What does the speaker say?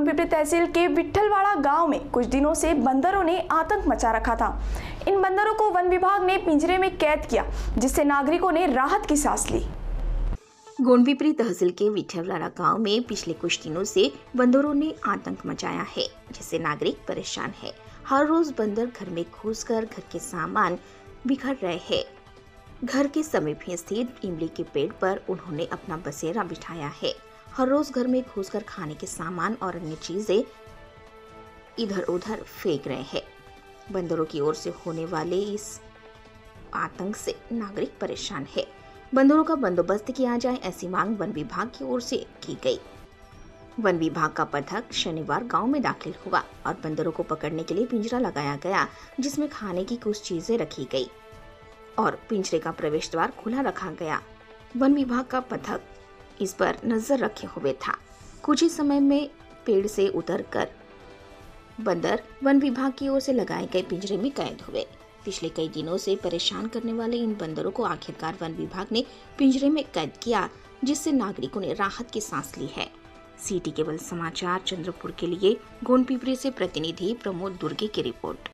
गोंदपिपरी तहसील के विट्ठलवाड़ा गांव में कुछ दिनों से बंदरों ने आतंक मचा रखा था। इन बंदरों को वन विभाग ने पिंजरे में कैद किया, जिससे नागरिकों ने राहत की सांस ली। गोंदपिपरी तहसील के विट्ठलवाड़ा गांव में पिछले कुछ दिनों से बंदरों ने आतंक मचाया है, जिससे नागरिक परेशान है। हर रोज बंदर घर में घुसकर घर के सामान बिखर रहे हैं। घर के समीप ही स्थित इमली के पेड़ पर उन्होंने अपना बसेरा बिठाया है। हर रोज घर में घुसकर खाने के सामान और अन्य चीजें इधर उधर फेंक रहे हैं। बंदरों की ओर से होने वाले इस आतंक से नागरिक परेशान है। बंदरों का बंदोबस्त किया जाए, ऐसी मांग वन विभाग की ओर से की गई। वन विभाग का पथक शनिवार गांव में दाखिल हुआ और बंदरों को पकड़ने के लिए पिंजरा लगाया गया, जिसमें खाने की कुछ चीजें रखी गई और पिंजरे का प्रवेश द्वार खुला रखा गया। वन विभाग का पथक इस पर नजर रखे हुए था। कुछ ही समय में पेड़ से उतरकर बंदर वन विभाग की ओर से लगाए गए पिंजरे में कैद हुए। पिछले कई दिनों से परेशान करने वाले इन बंदरों को आखिरकार वन विभाग ने पिंजरे में कैद किया, जिससे नागरिकों ने राहत की सांस ली है। सिटी केबल समाचार चंद्रपुर के लिए गोंदपिपरी से प्रतिनिधि प्रमोद दुर्गे की रिपोर्ट।